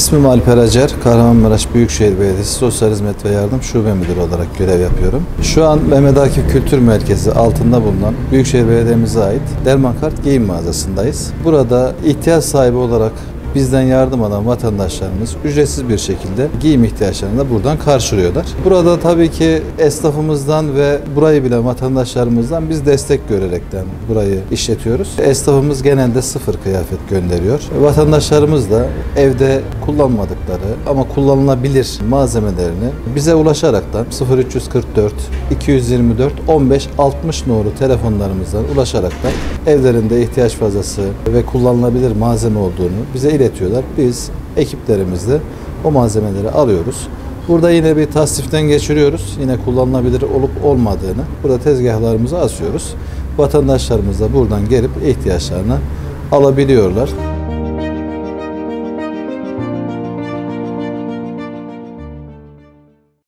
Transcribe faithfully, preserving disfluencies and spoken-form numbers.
İsmim Alper Acar, Kahramanmaraş Büyükşehir Belediyesi Sosyal Hizmet ve Yardım Şube Müdürü olarak görev yapıyorum. Şu an Mehmet Akif Kültür Merkezi altında bulunan Büyükşehir Belediye'mize ait Dermankart Giyim Mağazası'ndayız. Burada ihtiyaç sahibi olarak bizden yardım alan vatandaşlarımız ücretsiz bir şekilde giyim ihtiyaçlarını da buradan karşılıyorlar. Burada tabii ki esnafımızdan ve burayı bilen vatandaşlarımızdan biz destek görerekten burayı işletiyoruz. Esnafımız genelde sıfır kıyafet gönderiyor. Vatandaşlarımız da evde kullanmadıkları ama kullanılabilir malzemelerini bize ulaşaraktan sıfır üç yüz kırk dört iki yüz yirmi dört on beş altmış nolu telefonlarımızdan ulaşaraktan evlerinde ihtiyaç fazlası ve kullanılabilir malzeme olduğunu bize iletiyorlar. Biz ekiplerimizle o malzemeleri alıyoruz. Burada yine bir tasniften geçiriyoruz. Yine kullanılabilir olup olmadığını burada tezgahlarımıza asıyoruz. Vatandaşlarımız da buradan gelip ihtiyaçlarını alabiliyorlar.